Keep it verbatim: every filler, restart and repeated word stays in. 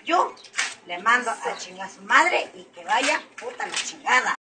yo le mando a chingar a su madre y que vaya